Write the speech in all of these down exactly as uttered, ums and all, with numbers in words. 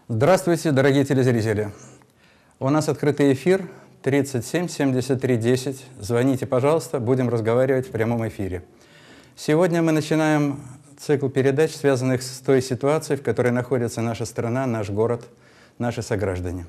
Здравствуйте, дорогие телезрители. У нас открытый эфир тридцать семь семьдесят три десять. Звоните, пожалуйста, будем разговаривать в прямом эфире. Сегодня мы начинаем цикл передач, связанных с той ситуацией, в которой находится наша страна, наш город, наши сограждане.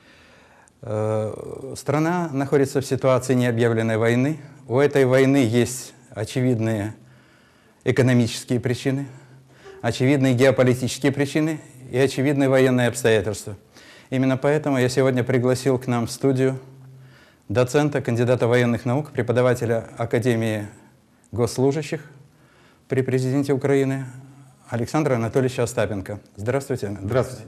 Страна находится в ситуации необъявленной войны. У этой войны есть очевидные экономические причины, очевидные геополитические причины и очевидные военные обстоятельства. Именно поэтому я сегодня пригласил к нам в студию доцента, кандидата военных наук, преподавателя Академии госслужащих при президенте Украины Александра Анатольевича Остапенко. Здравствуйте. Здравствуйте.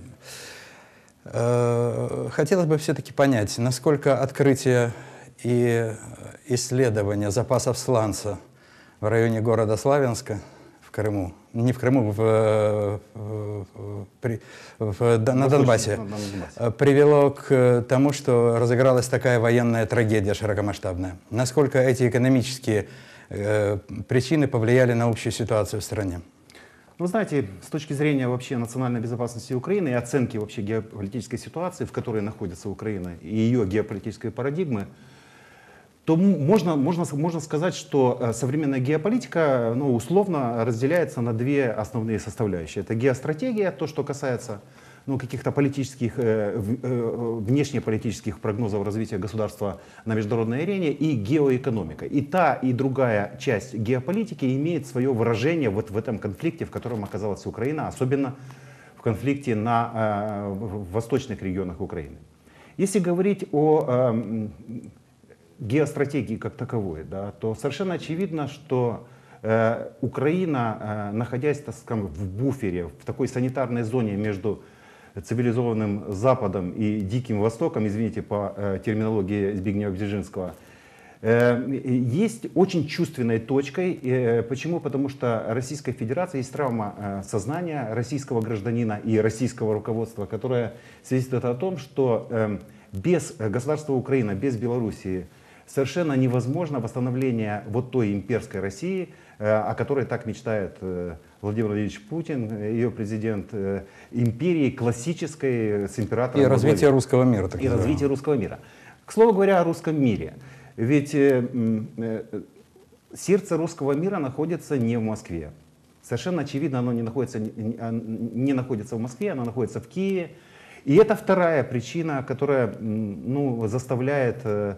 Хотелось бы все-таки понять, насколько открытие и исследование запасов сланца в районе города Славянска в Крыму, не в Крыму, в, в, в, в, на Донбассе, на Донбассе, привело к тому, что разыгралась такая военная трагедия широкомасштабная. Насколько эти экономические э, причины повлияли на общую ситуацию в стране? Вы знаете, с точки зрения вообще национальной безопасности Украины и оценки вообще геополитической ситуации, в которой находится Украина, и ее геополитической парадигмы, то можно, можно, можно сказать, что современная геополитика, ну, условно разделяется на две основные составляющие. Это геостратегия, то, что касается ну, каких-то политических, э, э, внешнеполитических прогнозов развития государства на международной арене, и геоэкономика. И та, и другая часть геополитики имеет свое выражение вот в этом конфликте, в котором оказалась Украина, особенно в конфликте на э, в восточных регионах Украины. Если говорить о э, геостратегии как таковой, да, то совершенно очевидно, что э, Украина, э, находясь, так скажем, в буфере, в такой санитарной зоне между цивилизованным Западом и Диким Востоком, извините, по э, терминологии Збигнева Бжезинского, э, есть очень чувственной точкой. Э, почему? Потому что Российская Федерация есть травма э, сознания российского гражданина и российского руководства, которая свидетельствует о том, что э, без государства Украина, без Белоруссии совершенно невозможно восстановление вот той имперской России, о которой так мечтает Владимир Владимирович Путин, ее президент, империи классической с императором. И развитие русского мира. И развитие русского мира. К слову говоря, о русском мире. Ведь сердце русского мира находится не в Москве. Совершенно очевидно, оно не находится, не находится в Москве, оно находится в Киеве. И это вторая причина, которая ну, заставляет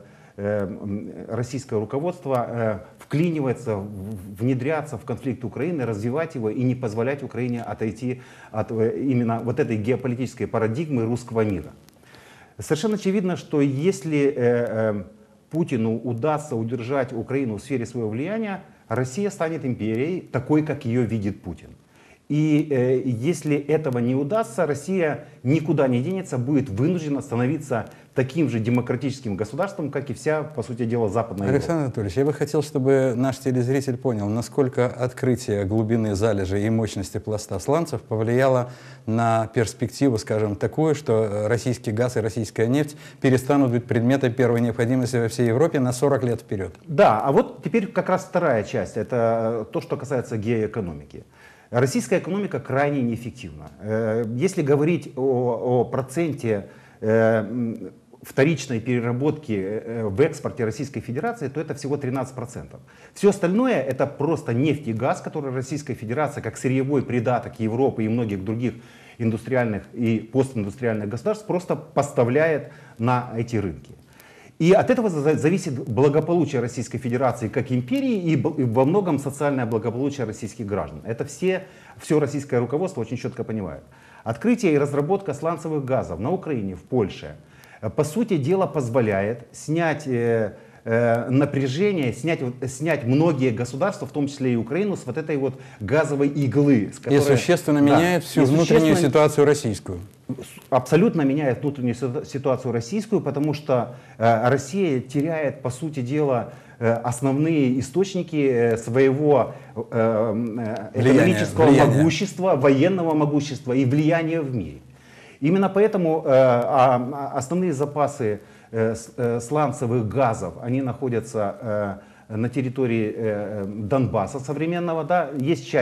российское руководство вклинивается, внедряться в конфликт Украины, развивать его и не позволять Украине отойти от именно вот этой геополитической парадигмы русского мира. Совершенно очевидно, что если Путину удастся удержать Украину в сфере своего влияния, Россия станет империей такой, как ее видит Путин. И э, если этого не удастся, Россия никуда не денется, будет вынуждена становиться таким же демократическим государством, как и вся, по сути дела, Западная Европа. Александр Анатольевич, я бы хотел, чтобы наш телезритель понял, насколько открытие глубины залежи и мощности пласта сланцев повлияло на перспективу, скажем, такую, что российский газ и российская нефть перестанут быть предметом первой необходимости во всей Европе на сорок лет вперед. Да, а вот теперь как раз вторая часть, это то, что касается геоэкономики. Российская экономика крайне неэффективна. Если говорить о, о проценте вторичной переработки в экспорте Российской Федерации, то это всего тринадцать процентов. Все остальное это просто нефть и газ, который Российская Федерация как сырьевой придаток Европы и многих других индустриальных и постиндустриальных государств просто поставляет на эти рынки. И от этого зависит благополучие Российской Федерации как империи и во многом социальное благополучие российских граждан. Это все, все российское руководство очень четко понимает. Открытие и разработка сланцевых газов на Украине, в Польше, по сути дела позволяет снять э, э, напряжение, снять, снять многие государства, в том числе и Украину, с вот этой вот газовой иглы. С которой, и существенно да, меняет всю и внутреннюю ситуацию российскую. Абсолютно меняет внутреннюю ситуацию российскую, потому что э, Россия теряет, по сути дела, э, основные источники э, своего э, экономического влияние, могущества, влияние. военного могущества и влияния в мире. Именно поэтому э, а, основные запасы э, э, сланцевых газов, они находятся э, на территории э, Донбасса современного. Да? Есть часть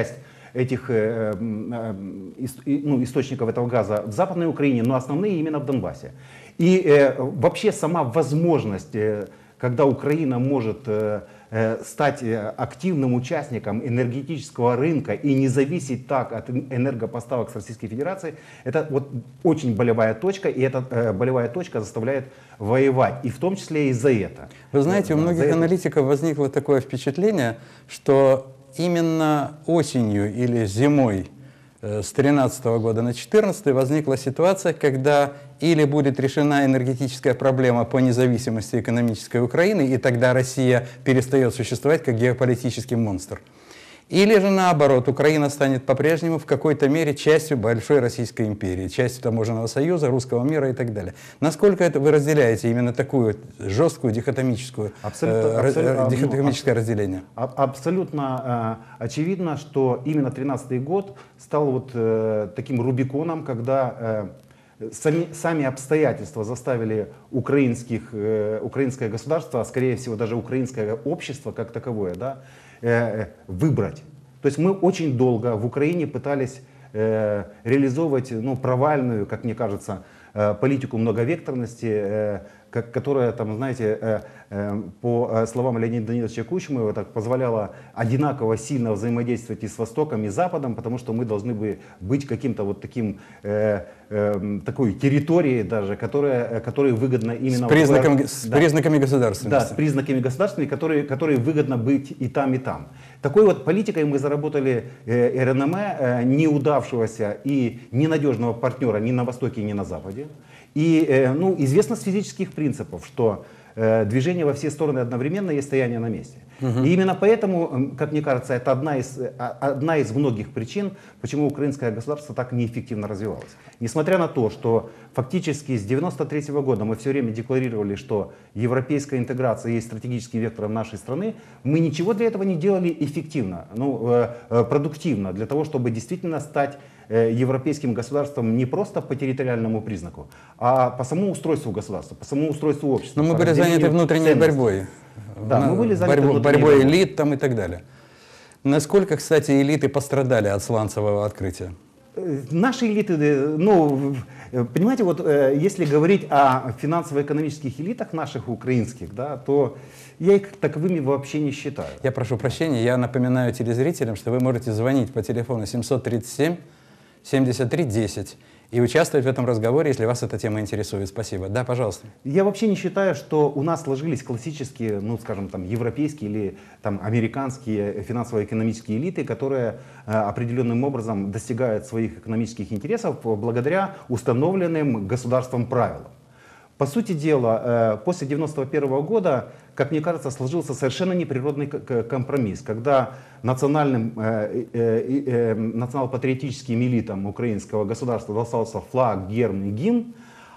этих э, э, ис, ну, источников этого газа в Западной Украине, но основные именно в Донбассе. И э, вообще сама возможность, э, когда Украина может э, э, стать активным участником энергетического рынка и не зависеть так от энергопоставок с Российской Федерацией, это вот очень болевая точка, и эта э, болевая точка заставляет воевать, и в том числе и за это. Вы знаете, у Да, многих аналитиков возникло такое впечатление, что именно осенью или зимой с две тысячи тринадцатого года на две тысячи четырнадцатый возникла ситуация, когда или будет решена энергетическая проблема по независимости экономической Украины, и тогда Россия перестает существовать как геополитический монстр. Или же наоборот, Украина станет по-прежнему в какой-то мере частью большой Российской империи, частью таможенного союза, русского мира и так далее. Насколько это вы разделяете именно такую жесткую дихотомическую, абсолютно, э, абсолютно, дихотомическое ну, разделение? Абсолютно э, очевидно, что именно тринадцатый год стал вот э, таким рубиконом, когда э, сами, сами обстоятельства заставили украинских, э, украинское государство, а скорее всего даже украинское общество как таковое, да, э, выбрать. То есть мы очень долго в Украине пытались э, реализовывать, ну, провальную, как мне кажется, э, политику многовекторности, э, как, которая, там, знаете, э, э, по словам Леонида Даниловича Кучмы, так позволяла одинаково сильно взаимодействовать и с Востоком, и с Западом, потому что мы должны бы быть каким-то вот таким, э, э, такой территорией даже, которая, которая выгодна именно... С, признаком, в, с да, признаками государственности. Да, с признаками государственности, которые, которые выгодно быть и там, и там. Такой вот политикой мы заработали э, эр эн эм, э, неудавшегося и ненадежного партнера ни на Востоке, ни на Западе. И э, ну, известно с физических принципов, что э, движение во все стороны одновременно есть стояние на месте. Угу. И именно поэтому, как мне кажется, это одна из, одна из многих причин, почему украинское государство так неэффективно развивалось. Несмотря на то, что фактически с девяносто третьего года мы все время декларировали, что европейская интеграция есть стратегическим вектором нашей страны, мы ничего для этого не делали эффективно, ну, э, продуктивно, для того, чтобы действительно стать европейским государством не просто по территориальному признаку, а по самому устройству государства, по самому устройству общества. Но мы были заняты внутренней ценностей. борьбой. Да, мы были заняты борьбой, внутренней борьбой борьбой. элит там и так далее. Насколько, кстати, элиты пострадали от сланцевого открытия? Наши элиты, ну, понимаете, вот если говорить о финансово-экономических элитах наших украинских, да, то я их таковыми вообще не считаю. Я прошу прощения, я напоминаю телезрителям, что вы можете звонить по телефону семьсот тридцать семь семьдесят три десять и участвовать в этом разговоре, если вас эта тема интересует. Спасибо. Да, пожалуйста. Я вообще не считаю, что у нас сложились классические, ну, скажем, там, европейские или там, американские финансово-экономические элиты, которые э, определенным образом достигают своих экономических интересов благодаря установленным государством правилам. По сути дела, э, после девяносто первого года, как мне кажется, сложился совершенно неприродный компромисс, когда национальным, э, э, э, национал-патриотическим элитам украинского государства достался флаг, герб и гимн,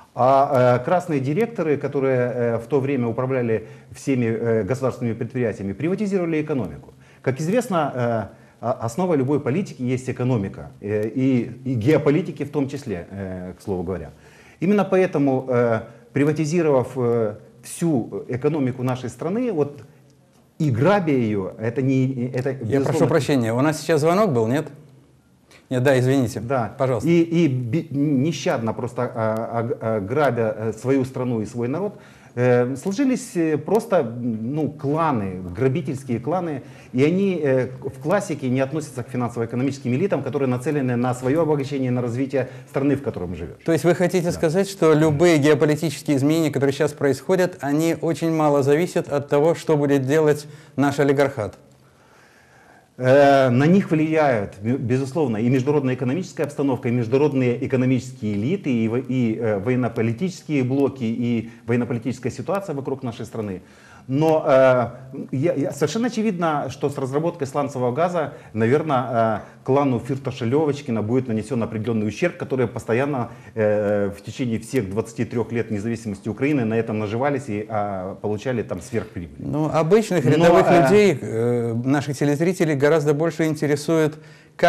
а э, красные директоры, которые э, в то время управляли всеми э, государственными предприятиями, приватизировали экономику. Как известно, э, основа любой политики есть экономика, э, и, и геополитики в том числе, э, к слову говоря. Именно поэтому, э, приватизировав э, всю экономику нашей страны, вот, и грабя ее, это не... Это, Я безусловно... прошу прощения, у нас сейчас звонок был, нет? Нет, да, извините. Да, пожалуйста. И, и нещадно просто а, а, грабя свою страну и свой народ, э, сложились просто, ну, кланы, грабительские кланы, и они э, в классике не относятся к финансово-экономическим элитам, которые нацелены на свое обогащение, на развитие страны, в которой мы живем. То есть вы хотите да. сказать, что любые геополитические изменения, которые сейчас происходят, они очень мало зависят от того, что будет делать наш олигархат? На них влияют, безусловно, и международная экономическая обстановка, и международные экономические элиты, и, и военно-политические блоки, и военно-политическая ситуация вокруг нашей страны. Но э, я, я, совершенно очевидно, что с разработкой сланцевого газа, наверное, э, клану Фирташа-Левочкина будет нанесен определенный ущерб, который постоянно э, в течение всех двадцати трёх лет независимости Украины на этом наживались и э, получали там сверхприбыль. Ну, обычных рядовых Но, людей, э, наших телезрителей, гораздо больше интересует, как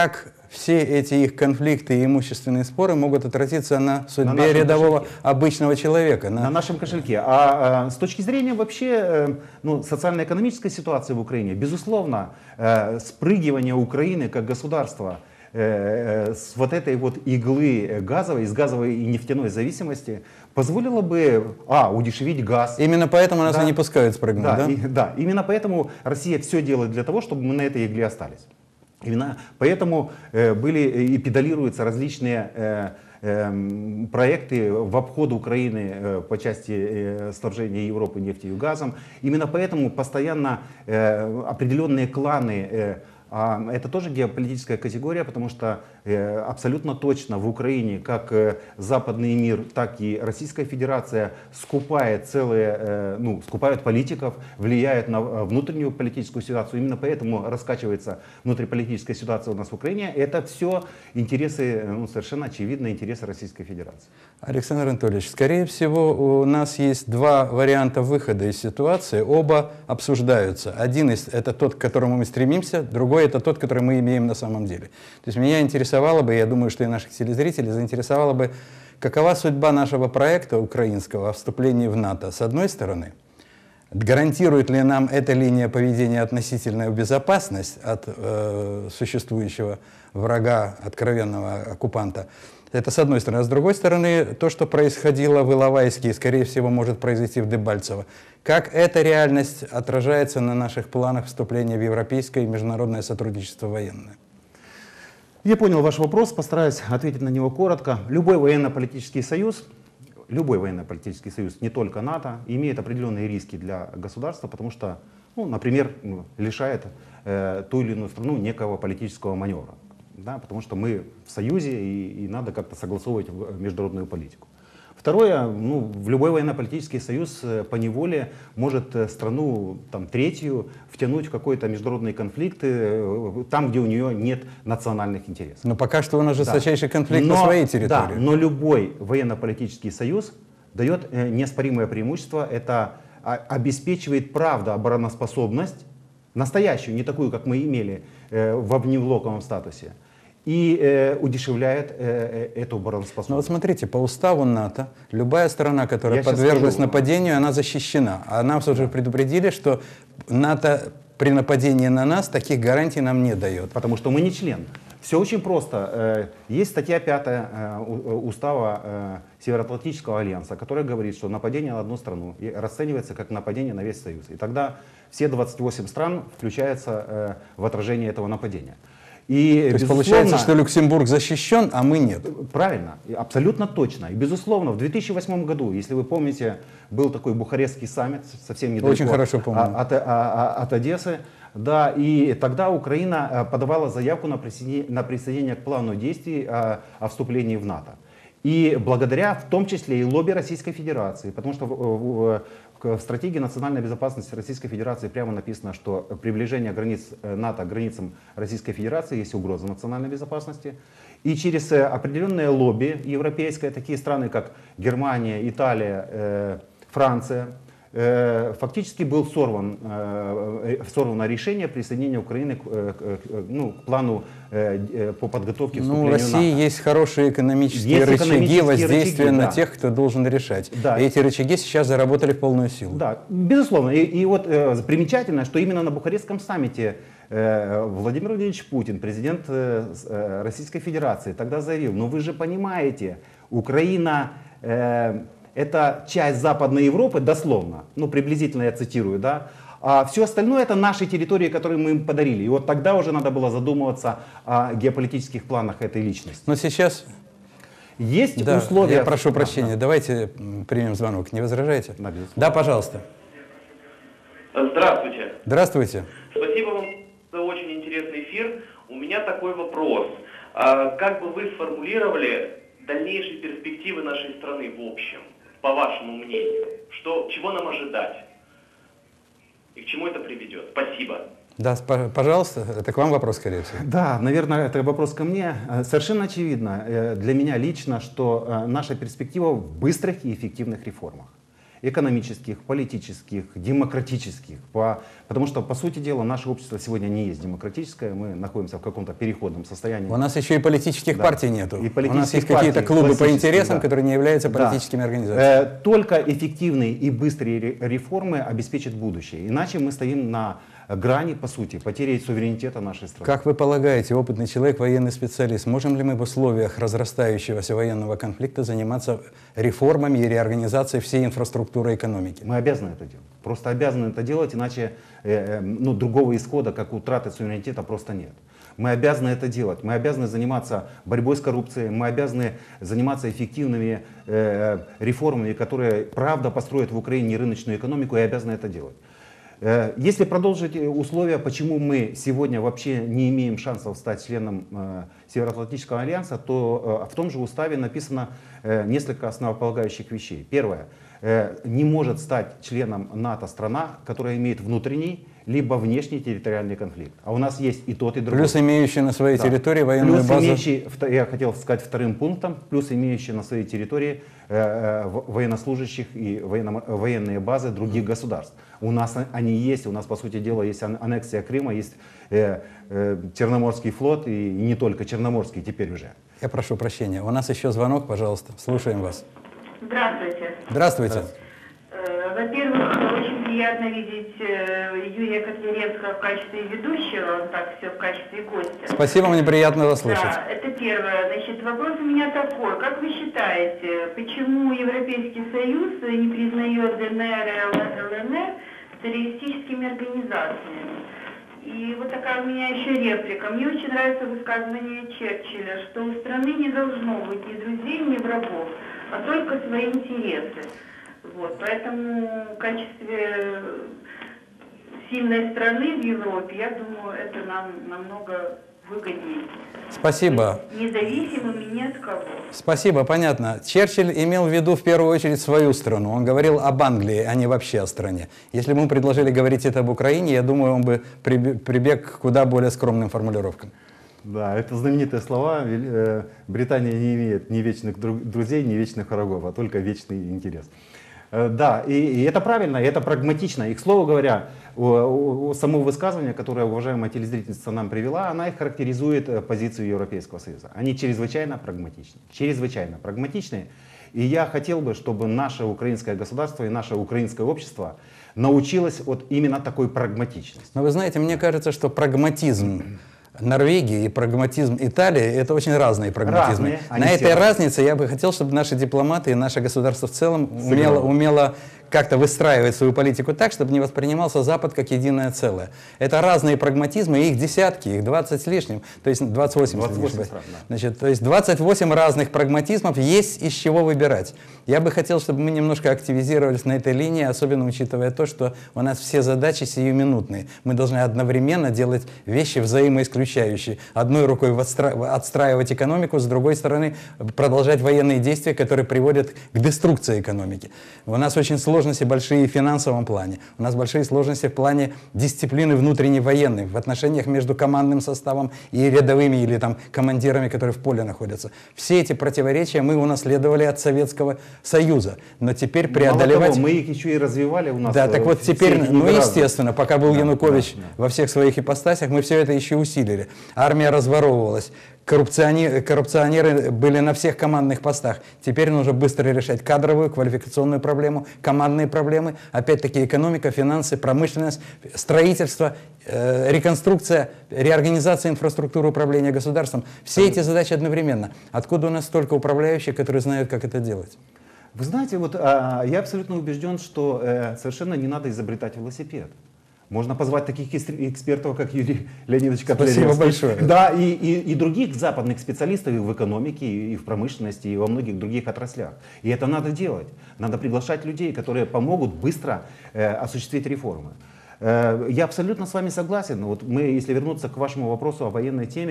все эти их конфликты и имущественные споры могут отразиться на судьбе на рядового кошельке. обычного человека. На... На... на нашем кошельке. А, а с точки зрения вообще э, ну, социально-экономической ситуации в Украине, безусловно, э, спрыгивание Украины как государства э, э, с вот этой вот иглы газовой, из газовой и нефтяной зависимости позволило бы, а, удешевить газ. Именно поэтому нас да, и не пускают спрыгнуть, да? Да? И, да, именно поэтому Россия все делает для того, чтобы мы на этой игле остались. Именно поэтому э, были и педалируются различные э, э, проекты в обход Украины э, по части э, снабжения Европы нефтью и газом. Именно поэтому постоянно э, определенные кланы, э, а это тоже геополитическая категория, потому что э, абсолютно точно в Украине как э, западный мир, так и Российская Федерация скупает целые, э, ну, скупают политиков, влияют на внутреннюю политическую ситуацию. Именно поэтому раскачивается внутриполитическая ситуация у нас в Украине. Это все интересы, ну, совершенно очевидно, интересы Российской Федерации. Александр Анатольевич, скорее всего, у нас есть два варианта выхода из ситуации. Оба обсуждаются. Один из это тот, к которому мы стремимся, другой это тот, который мы имеем на самом деле. То есть меня интересовало бы, я думаю, что и наших телезрителей заинтересовало бы, какова судьба нашего проекта украинского о вступлении в НАТО, с одной стороны. Гарантирует ли нам эта линия поведения относительную безопасность от э, существующего врага, откровенного оккупанта? Это с одной стороны. А с другой стороны, то, что происходило в Иловайске и, скорее всего, может произойти в Дебальцево. Как эта реальность отражается на наших планах вступления в европейское и международное сотрудничество военное? Я понял ваш вопрос, постараюсь ответить на него коротко. Любой военно-политический союз, любой военно-политический союз, не только НАТО, имеет определенные риски для государства, потому что, ну, например, лишает э, ту или иную страну некого политического маневра. Да, потому что мы в союзе и, и надо как-то согласовывать международную политику. Второе, ну, в любой военно-политический союз по неволе может страну там, третью втянуть в какой-то международный конфликт там, где у нее нет национальных интересов. Но пока что у нас жесточайший да. конфликт но, на своей территории. Да, но любой военно-политический союз дает неоспоримое преимущество. Это обеспечивает, правда, обороноспособность, настоящую, не такую, как мы имели в внеблоковом статусе, и э, удешевляет э, эту обороноспособность. Ну вот смотрите, по уставу НАТО любая страна, которая Я подверглась скажу, нападению, она защищена. А нам уже предупредили, что НАТО при нападении на нас таких гарантий нам не дает. Потому что мы не член. Все очень просто. Есть статья пятая устава Североатлантического альянса, которая говорит, что нападение на одну страну расценивается как нападение на весь Союз. И тогда все двадцать восемь стран включаются в отражение этого нападения. И, То есть получается, что Люксембург защищен, а мы нет. Правильно, абсолютно точно. И безусловно, в две тысячи восьмом году, если вы помните, был такой Бухарестский саммит, совсем недалеко Очень хорошо помню. От, от, от Одессы. Да, и тогда Украина подавала заявку на присоединение, на присоединение к плану действий о, о вступлении в НАТО. И благодаря, в том числе, и лобби Российской Федерации, потому что в, в, в стратегии национальной безопасности Российской Федерации прямо написано, что приближение границ НАТО к границам Российской Федерации есть угроза национальной безопасности. И через определенное лобби европейское, такие страны, как Германия, Италия, э, Франция, фактически был сорван, сорвано решение присоединения Украины к, к, ну, к плану по подготовке к вступлению в России НАТО. Есть хорошие экономические есть рычаги экономические воздействия рычаги, на да. тех, кто должен решать. Да. И эти рычаги сейчас заработали в полную силу. Да, безусловно. И, и вот э, примечательно, что именно на Бухарестском саммите э, Владимир Владимирович Путин, президент э, Российской Федерации, тогда заявил: ну вы же понимаете, Украина... Э, это часть Западной Европы, дословно, ну приблизительно я цитирую, да, а все остальное это наши территории, которые мы им подарили. И вот тогда уже надо было задумываться о геополитических планах этой личности. Но сейчас... Есть да, условия... Я прошу да, прощения, да. давайте примем звонок, не возражаете? Да, да, пожалуйста. Здравствуйте. Здравствуйте. Спасибо вам за очень интересный эфир. У меня такой вопрос. А как бы вы сформулировали дальнейшие перспективы нашей страны в общем? По вашему мнению, что, чего нам ожидать и к чему это приведет? Спасибо. Да, пожалуйста, это к вам вопрос, скорее всего. Да, наверное, это вопрос ко мне. Совершенно очевидно для меня лично, что наша перспектива в быстрых и эффективных реформах. экономических, политических, демократических. По, потому что, по сути дела, наше общество сегодня не есть демократическое, мы находимся в каком-то переходном состоянии. У нас еще и политических Да. партий нету. И У нас есть партий какие-то клубы по классические, интересам, да. которые не являются Да. политическими организациями. Э, Только эффективные и быстрые ре- реформы обеспечат будущее. Иначе мы стоим на грани, по сути, потери суверенитета нашей страны. Как вы полагаете, опытный человек, военный специалист, можем ли мы в условиях разрастающегося военного конфликта заниматься реформами и реорганизацией всей инфраструктуры экономики? Мы обязаны это делать. Просто обязаны это делать, иначе э, э, ну, другого исхода, как утраты суверенитета, просто нет. Мы обязаны это делать. Мы обязаны заниматься борьбой с коррупцией, мы обязаны заниматься эффективными э, реформами, которые правда построят в Украине рыночную экономику, и обязаны это делать. Э, Если продолжить условия, почему мы сегодня вообще не имеем шансов стать членом э, Североатлантического альянса, то э, в том же уставе написано э, несколько основополагающих вещей. Первое. Э, Не может стать членом НАТО страна, которая имеет внутренний либо внешний территориальный конфликт. А у нас есть и тот, и другой. Плюс имеющие на своей Да. территории военную Плюс базу. имеющий, вто- я хотел сказать вторым пунктом, плюс имеющие на своей территории э, э, во- военнослужащих и военно- военные базы других государств. У нас а- они есть, у нас, по сути дела, есть ан- аннексия Крыма, есть э, э, Черноморский флот, и, и не только Черноморский теперь уже. Я прошу прощения. У нас еще звонок, пожалуйста. Слушаем вас. Здравствуйте. Здравствуйте. Э, Во-первых, очень приятно видеть э, Юрия Котляревского в качестве ведущего, он так все в качестве гостя. Спасибо, мне приятно вас слышать. Да, это первое. Значит, вопрос у меня такой. Как вы считаете, почему Европейский Союз не признает ДНР и ЛНР террористическими организациями? И вот такая у меня еще реплика. Мне очень нравится высказывание Черчилля, что у страны не должно быть ни друзей, ни врагов, а только свои интересы. Вот, поэтому в качестве сильной страны в Европе, я думаю, это нам намного выгоднее. Спасибо. Независимыми ни от кого. Спасибо, понятно. Черчилль имел в виду в первую очередь свою страну. Он говорил об Англии, а не вообще о стране. Если бы ему предложили говорить это об Украине, я думаю, он бы прибе- прибег к куда более скромным формулировкам. Да, это знаменитые слова. Вел- э, Британия не имеет ни вечных дру- друзей, ни вечных врагов, а только вечный интерес. Э, Да, и, и это правильно, и это прагматично. И, к слову говоря, о- о- о- само высказывание, которое уважаемая телезрительница нам привела, она и характеризует э, позицию Европейского Союза. Они чрезвычайно прагматичны. Чрезвычайно прагматичны. И я хотел бы, чтобы наше украинское государство и наше украинское общество научилось вот именно такой прагматичности. Но вы знаете, мне кажется, что прагматизм Норвегии и прагматизм Италии — это очень разные прагматизмы. Разные, они На все этой разные. разнице я бы хотел, чтобы наши дипломаты и наше государство в целом умело, Сыграло. умело как-то выстраивать свою политику так, чтобы не воспринимался Запад как единое целое. Это разные прагматизмы, и их десятки, их двадцать с лишним, то есть двадцать восемь, если не двадцать восемь ошибаюсь. стран, да. Значит, то есть двадцать восемь разных прагматизмов, есть из чего выбирать. Я бы хотел, чтобы мы немножко активизировались на этой линии, особенно учитывая то, что у нас все задачи сиюминутные. Мы должны одновременно делать вещи взаимоисключающие. Одной рукой отстра- отстраивать экономику, с другой стороны продолжать военные действия, которые приводят к деструкции экономики. У нас очень сложности большие в финансовом плане. У нас большие сложности в плане дисциплины внутренней военной, в отношениях между командным составом и рядовыми или там командирами, которые в поле находятся. Все эти противоречия мы унаследовали от Советского Союза. Но теперь Мало преодолевать... того, мы их еще и развивали у нас. Да, э, так вот все теперь, эти ну недоразвитые. естественно, пока был Да, Янукович да, да. во всех своих ипостасях, мы все это еще усилили. Армия разворовывалась, коррупционеры, коррупционеры были на всех командных постах. Теперь нужно быстро решать кадровую, квалификационную проблему, командные проблемы, опять-таки экономика, финансы, промышленность, строительство, э, реконструкция, реорганизация инфраструктуры управления государством. Все эти задачи одновременно. Откуда у нас столько управляющих, которые знают, как это делать? Вы знаете, вот а, я абсолютно убежден, что э, совершенно не надо изобретать велосипед. Можно позвать таких эс- экспертов, как Юрий Леонидович Котляревский. Спасибо большое. Да, и, и, и других западных специалистов и в экономике, и в промышленности, и во многих других отраслях. И это надо делать. Надо приглашать людей, которые помогут быстро э, осуществить реформы. Э, я абсолютно с вами согласен. Вот мы, если вернуться к вашему вопросу о военной теме,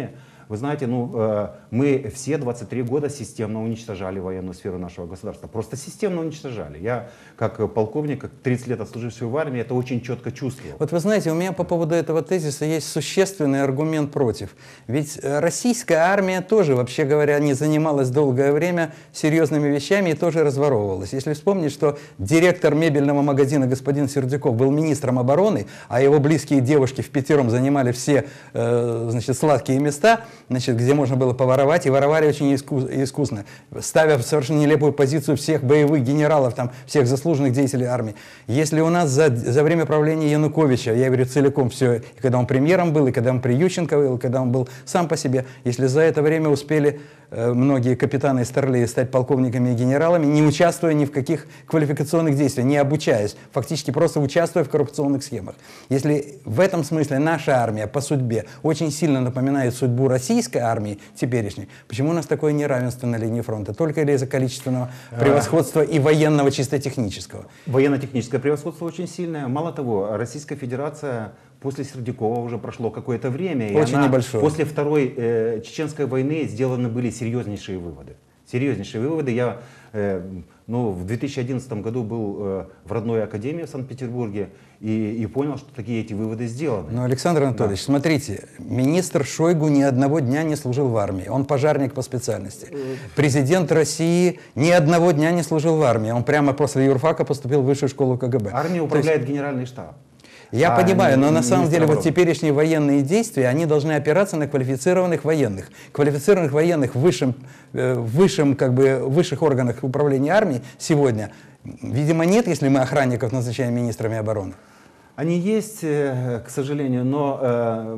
Вы знаете, ну, э, мы все двадцать три года системно уничтожали военную сферу нашего государства. Просто системно уничтожали. Я, как полковник, как тридцать лет отслуживший в армии, это очень четко чувствовал. Вот вы знаете, у меня по поводу этого тезиса есть существенный аргумент против. Ведь российская армия тоже, вообще говоря, не занималась долгое время серьезными вещами и тоже разворовывалась. Если вспомнить, что директор мебельного магазина господин Сердюков был министром обороны, а его близкие девушки впятером занимали все э, значит, сладкие места, значит, где можно было поворовать, и воровали очень искусно, ставя в совершенно нелепую позицию всех боевых генералов, там, всех заслуженных деятелей армии. Если у нас за, за время правления Януковича, я говорю целиком все, и когда он премьером был, и когда он при Ющенко был, и когда он был сам по себе, если за это время успели э, многие капитаны и старлеи стать полковниками и генералами, не участвуя ни в каких квалификационных действиях, не обучаясь, фактически просто участвуя в коррупционных схемах. Если в этом смысле наша армия по судьбе очень сильно напоминает судьбу российской армии теперешней, почему у нас такое неравенство на линии фронта? Только ли из-за количественного превосходства и военного чисто технического? Военно-техническое превосходство очень сильное. Мало того, Российская Федерация после Сердюкова уже прошло какое-то время. И очень она, небольшое. После Второй э, Чеченской войны сделаны были серьезнейшие выводы. Серьезнейшие выводы. Я э, ну, в две тысячи одиннадцатом году был э, в родной академии в Санкт-Петербурге и, и понял, что такие эти выводы сделаны. Но, Александр Анатольевич, да. Смотрите, министр Шойгу ни одного дня не служил в армии. Он пожарник по специальности. Президент России ни одного дня не служил в армии. Он прямо после юрфака поступил в высшую школу КГБ. Армия управляет есть... генеральный штаб. Я а понимаю, но на самом деле обороны. вот теперешние военные действия, они должны опираться на квалифицированных военных. Квалифицированных военных в высшем, э, высшем, как бы, высших органах управления армией сегодня, видимо, нет, если мы охранников назначаем министрами обороны. Они есть, к сожалению, но э,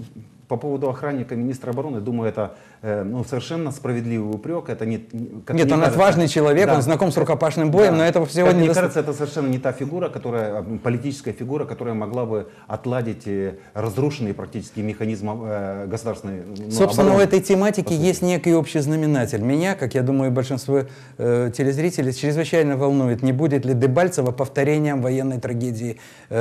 по поводу охранника министра обороны, думаю, это э, ну, совершенно справедливый упрек. Это не, как Нет, он кажется, отважный человек, да, он знаком с рукопашным боем, да, но этого всего не не Мне доста... кажется, это совершенно не та фигура, которая, политическая фигура, которая могла бы отладить разрушенный практически механизм э, государственной ну, Собственно, обороны. у этой тематики есть некий общий знаменатель. Меня, как я думаю, большинство э, телезрителей чрезвычайно волнует, не будет ли Дебальцево повторением военной трагедии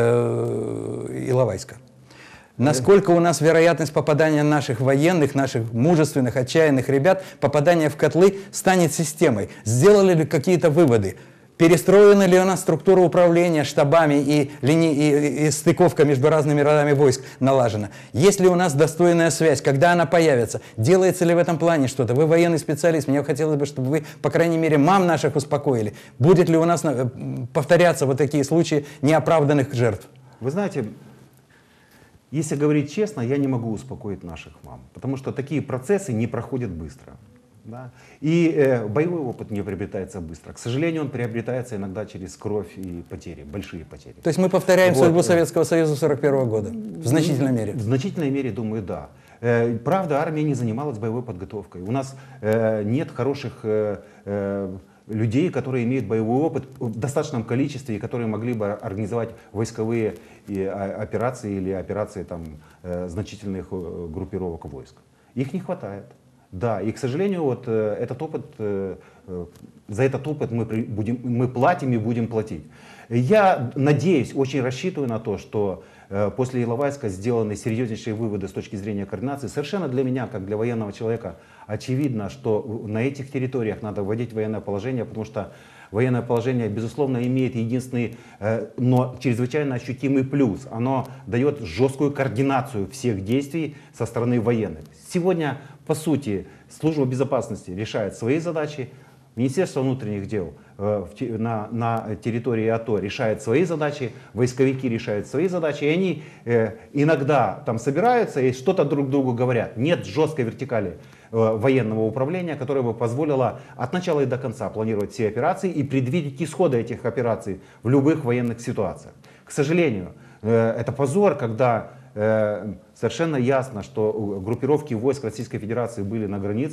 э, Иловайска. Насколько у нас вероятность попадания наших военных, наших мужественных, отчаянных ребят, попадания в котлы станет системой? Сделали ли какие-то выводы? Перестроена ли у нас структура управления штабами и, лини... и, и стыковка между разными родами войск налажена? Есть ли у нас достойная связь? Когда она появится? Делается ли в этом плане что-то? Вы военный специалист, мне хотелось бы, чтобы вы, по крайней мере, мам наших успокоили. Будет ли у нас повторяться вот такие случаи неоправданных жертв? Вы знаете, если говорить честно, я не могу успокоить наших мам, потому что такие процессы не проходят быстро. Да? И э, боевой опыт не приобретается быстро. К сожалению, он приобретается иногда через кровь и потери, большие потери. То есть мы повторяем вот. судьбу Советского Союза сорок первого года? В значительной мере? В значительной мере, думаю, да. Э, правда, армия не занималась боевой подготовкой. У нас э, нет хороших э, э, людей, которые имеют боевой опыт в достаточном количестве и которые могли бы организовать войсковые и, а, операции или операции там, э, значительных э, группировок войск. Их не хватает. Да, и, к сожалению, вот э, этот опыт, э, э, за этот опыт мы, при, будем, мы платим и будем платить. Я надеюсь, очень рассчитываю на то, что э, после Иловайска сделаны серьезнейшие выводы с точки зрения координации. Совершенно для меня, как для военного человека, очевидно, что на этих территориях надо вводить военное положение, потому что военное положение, безусловно, имеет единственный, э, но чрезвычайно ощутимый плюс. Оно дает жесткую координацию всех действий со стороны военных. Сегодня, по сути, служба безопасности решает свои задачи, Министерство внутренних дел э, в, на, на территории АТО решает свои задачи, войсковики решают свои задачи, и они э, иногда там собираются и что-то друг другу говорят. Нет жесткой вертикали э, военного управления, которая бы позволила от начала и до конца планировать все операции и предвидеть исходы этих операций в любых военных ситуациях. К сожалению, э, это позор, когда э, совершенно ясно, что группировки войск Российской Федерации были на границах,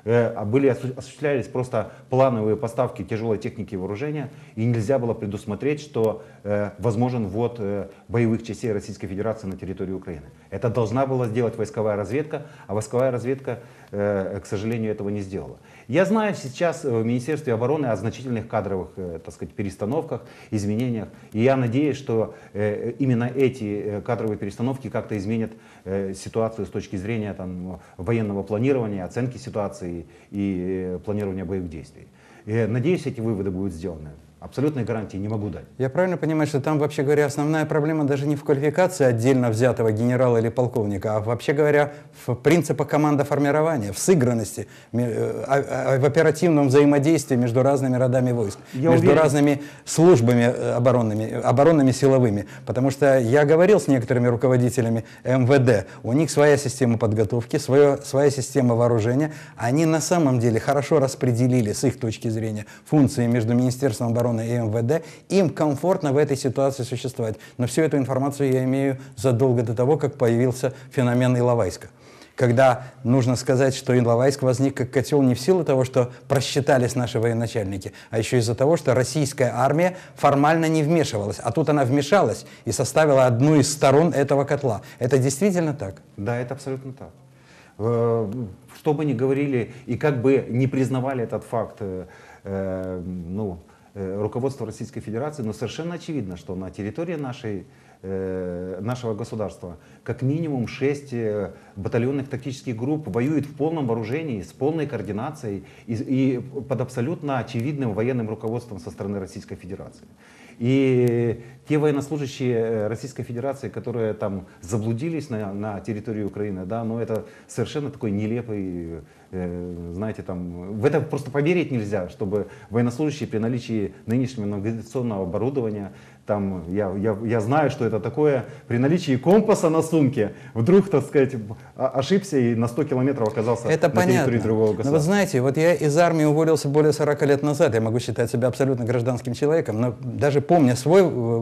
э, были, осуществлялись просто плановые поставки тяжелой техники и вооружения, и нельзя было предусмотреть, что э, возможен ввод э, боевых частей Российской Федерации на территорию Украины. Это должна была сделать войсковая разведка, а войсковая разведка, э, к сожалению, этого не сделала. Я знаю сейчас в Министерстве обороны о значительных кадровых, э, так сказать, перестановках, изменениях, и я надеюсь, что э, именно эти э, кадровые перестановки как-то изменят э, ситуацию с точки зрения там, военного планирования, оценки ситуации и э, планирования боевых действий. И, надеюсь, эти выводы будут сделаны. Абсолютной гарантии не могу дать. Я правильно понимаю, что там, вообще говоря, основная проблема даже не в квалификации отдельно взятого генерала или полковника, а вообще говоря, в принципах командоформирования, в сыгранности, в оперативном взаимодействии между разными родами войск, Я между уверен. разными службами оборонными, оборонными силовыми. Потому что я говорил с некоторыми руководителями эм вэ дэ, у них своя система подготовки, свое, своя система вооружения. Они на самом деле хорошо распределили с их точки зрения функции между Министерством обороны и эм вэ дэ, им комфортно в этой ситуации существовать. Но всю эту информацию я имею задолго до того, как появился феномен Иловайска. Когда нужно сказать, что Иловайск возник как котел не в силу того, что просчитались наши военачальники, а еще из-за того, что российская армия формально не вмешивалась. А тут она вмешалась и составила одну из сторон этого котла. Это действительно так? Да, это абсолютно так. Что бы ни говорили и как бы не признавали этот факт, э, ну, руководство Российской Федерации, но совершенно очевидно, что на территории нашей, э, нашего государства как минимум шесть э, батальонных тактических групп воюют в полном вооружении, с полной координацией и, и под абсолютно очевидным военным руководством со стороны Российской Федерации. И те военнослужащие Российской Федерации, которые там заблудились на, на территории Украины, да, но это совершенно такой нелепый, э, знаете, там, в это просто поверить нельзя, чтобы военнослужащие при наличии нынешнего навигационного оборудования, там, я, я, я знаю, что это такое, при наличии компаса на сумке, вдруг, так сказать, ошибся и на сто километров оказался это на понятно. территории другого государства. Но вот знаете, вот я из армии уволился более сорока лет назад, я могу считать себя абсолютно гражданским человеком, но даже помня свой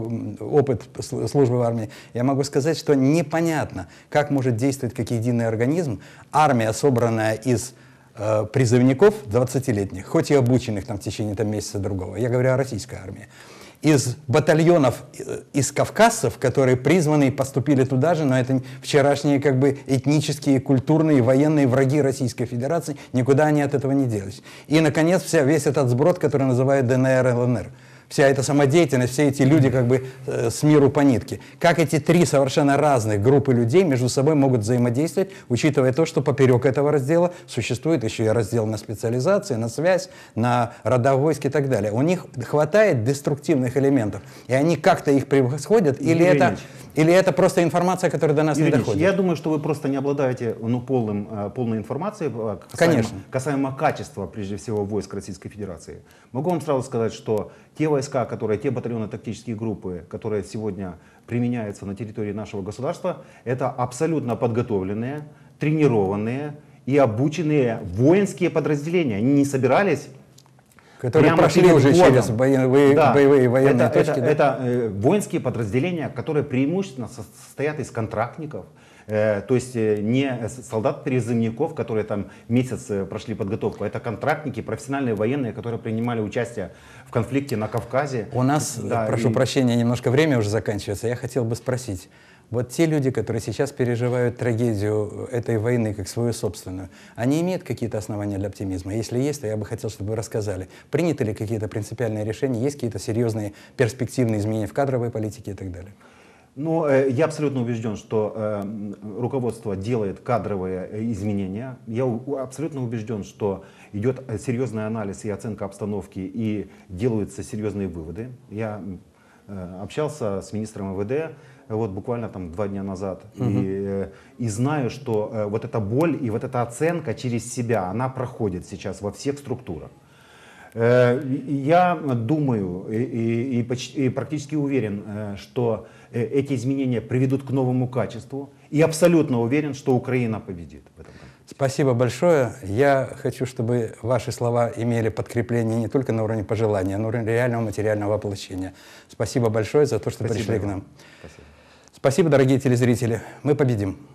опыт службы в армии, я могу сказать, что непонятно, как может действовать как единый организм армия, собранная из э, призывников двадцатилетних, хоть и обученных там в течение там, месяца другого, я говорю о российской армии, из батальонов, из кавказцев, которые призваны и поступили туда же, но это вчерашние как бы этнические, культурные, военные враги Российской Федерации, никуда они от этого не делись. И, наконец, вся, весь этот сброд, который называют дэ эн эр, эл эн эр. Вся эта самодеятельность, все эти люди как бы э, с миру по нитке. Как эти три совершенно разных группы людей между собой могут взаимодействовать, учитывая то, что поперек этого раздела существует еще и раздел на специализации, на связь, на рода войск и так далее. У них хватает деструктивных элементов, и они как-то их превосходят, или это, или это просто информация, которая до нас Юрий не Ильич, доходит? я думаю, что вы просто не обладаете ну, полным, полной информацией касаемо, Конечно. касаемо качества, прежде всего, войск Российской Федерации. Могу вам сразу сказать, что те войска, которые, те батальоны тактические группы, которые сегодня применяются на территории нашего государства, это абсолютно подготовленные, тренированные и обученные воинские подразделения. Они не собирались... Которые прямо прошли перед уже боем. через боевые, Да. боевые военные это, точки. Это, да? это э, воинские подразделения, которые преимущественно состоят из контрактников, э, то есть э, не солдат-призывников, которые там месяц э, прошли подготовку, это контрактники, профессиональные военные, которые принимали участие в конфликте на Кавказе. У нас, Да, прошу и... прощения, немножко время уже заканчивается. Я хотел бы спросить, вот те люди, которые сейчас переживают трагедию этой войны как свою собственную, они имеют какие-то основания для оптимизма? Если есть, то я бы хотел, чтобы вы рассказали, приняты ли какие-то принципиальные решения, есть какие-то серьезные перспективные изменения в кадровой политике и так далее? Ну, э, я абсолютно убежден, что э, руководство делает кадровые э, изменения. Я у, абсолютно убежден, что идет серьезный анализ и оценка обстановки, и делаются серьезные выводы. Я э, общался с министром эм вэ дэ вот буквально там два дня назад, угу. и, э, и знаю, что э, вот эта боль и вот эта оценка через себя, она проходит сейчас во всех структурах. Э, я думаю и, и, и, почти, и практически уверен, э, что э, эти изменения приведут к новому качеству, и абсолютно уверен, что Украина победит в этом году. Спасибо большое. Я хочу, чтобы ваши слова имели подкрепление не только на уровне пожелания, но и на уровне реального материального воплощения. Спасибо большое за то, что Спасибо пришли вам. к нам. Спасибо. Спасибо, дорогие телезрители. Мы победим.